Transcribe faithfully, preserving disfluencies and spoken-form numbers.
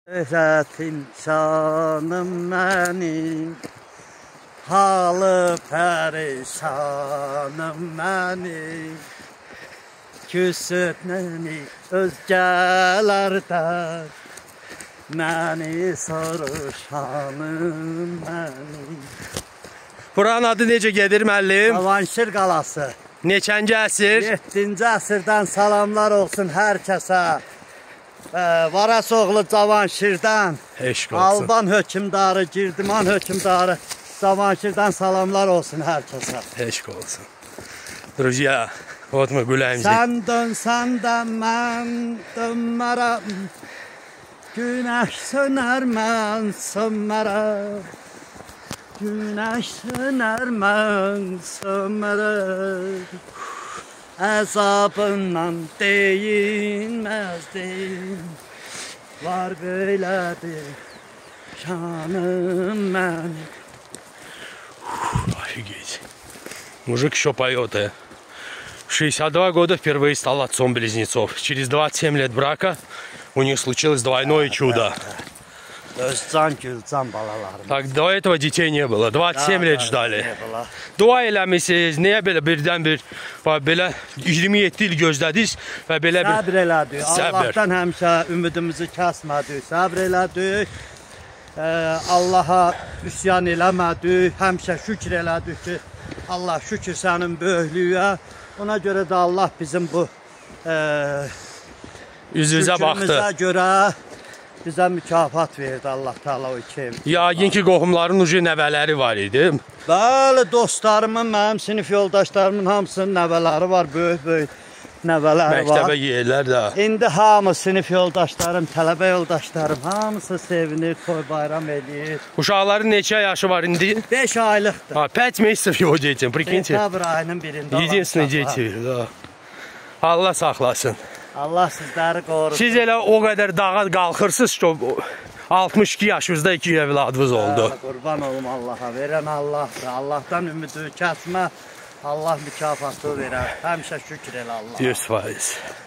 Özət insanım mənim, halı pərişanım mənim, küsütnəni özgələrdən, məni soruşanım mənim. Buranın adı necə gedir müəllim? Cavanşir qalası. Neçənci əsr? yeddinci əsrdən salamlar olsun hər kəsə. Varasoğlu Cavanşirdən, Eşq olsun. Alban hökümdarı, Girdiman hökümdarı Cavanşirdən salamlar olsun hər kəsə. Eşq olsun. Друзья, вот мы гуляем здесь. Sən dönsən də mən dönmərəm, günəş sönər mən sönmərəm, günəş sönər mən sönmərəm. Əzabından deyilməzdim, var böylədir şanım mənim. Офигеть. Мужик еще поет. э. В шестьдесят два года впервые стал отцом близнецов. Через двадцать семь лет брака у них случилось двойное чудо. Özcan Gülcan balalarım. Так, до этого детей не было. двадцать семь lет ждали. Dua eləmisiniz, niyə belə birdən bir, belə iyirmi yeddi il gözlədik və belə bir... Səbr elədik, Allahdan həmişə ümidimizi kəsmədik, səbr elədik, Allaha üsyan eləmədik, həmişə şükür elədik ki, Allah şükür sənin böyüklüyə, ona görə də Allah bizim bu üzümüzə baxdı. Şükürümüzə görə bizə mükafat verdi Allah Teala o iki. Yəqin ki, qohumların ucu nəvələri var idi. Bəli, dostlarımın, mənim sinif yoldaşlarımın hamısının nəvələri var, böyük-böyük nəvələri var. Məktəbə yeyirlər də. İndi hamı sinif yoldaşlarım, tələbə yoldaşlarım, hamısı sevinir, toy bayram edir. Uşaqların neçə yaşı var indi? beş aylıqdır. Ha, пять месяцев его детям, прикиньте. Sentabr ayının birində. Единственные дети, да. Allah saxlasın. Allah sizləri qorusun. Siz elə o qədər dağa qalxırsınız ki, altmış iki yaşınızda iki evladınız oldu. Qurban olum Allaha, verən Allahdır. Allahdan ümidi kəsmə, Allah mükafatı verər. Həmişə şükür elə Allah. yüz faiz.